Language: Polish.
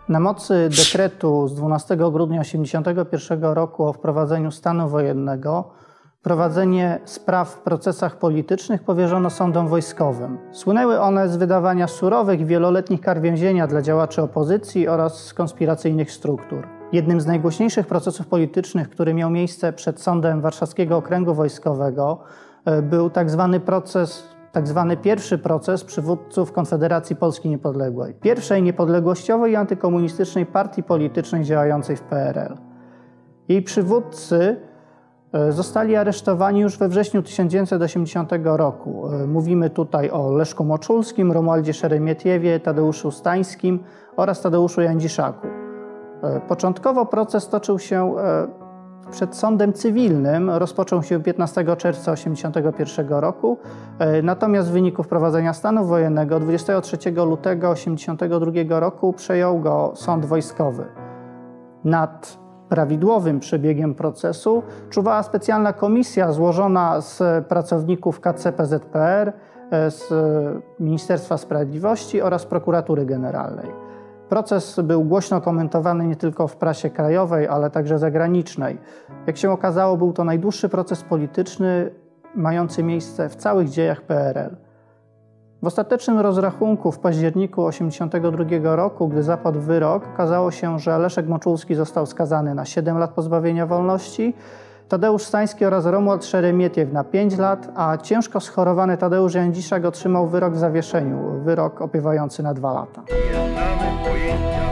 Na mocy dekretu z 12 grudnia 1981 roku o wprowadzeniu stanu wojennego prowadzenie spraw w procesach politycznych powierzono sądom wojskowym. Słynęły one z wydawania surowych i wieloletnich kar więzienia dla działaczy opozycji oraz konspiracyjnych struktur. Jednym z najgłośniejszych procesów politycznych, który miał miejsce przed sądem Warszawskiego Okręgu Wojskowego, był tak zwany pierwszy proces przywódców Konfederacji Polski Niepodległej, pierwszej niepodległościowej i antykomunistycznej partii politycznej działającej w PRL. Jej przywódcy zostali aresztowani już we wrześniu 1980 roku. Mówimy tutaj o Leszku Moczulskim, Romualdzie Szeremietiewie, Tadeuszu Stańskim oraz Tadeuszu Jandziszaku. Początkowo proces toczył się przed sądem cywilnym, rozpoczął się 15 czerwca 1981 roku, natomiast w wyniku wprowadzenia stanu wojennego 23 lutego 1982 roku przejął go sąd wojskowy. Nad prawidłowym przebiegiem procesu czuwała specjalna komisja złożona z pracowników KCPZPR, z Ministerstwa Sprawiedliwości oraz Prokuratury Generalnej. Proces był głośno komentowany nie tylko w prasie krajowej, ale także zagranicznej. Jak się okazało, był to najdłuższy proces polityczny mający miejsce w całych dziejach PRL. W ostatecznym rozrachunku w październiku 1982 roku, gdy zapadł wyrok, okazało się, że Leszek Moczulski został skazany na 7 lat pozbawienia wolności, Tadeusz Stański oraz Romuald Szeremietiew na 5 lat, a ciężko schorowany Tadeusz Jandziszak otrzymał wyrok w zawieszeniu, wyrok opiewający na 2 lata. Nie znamy pojęcia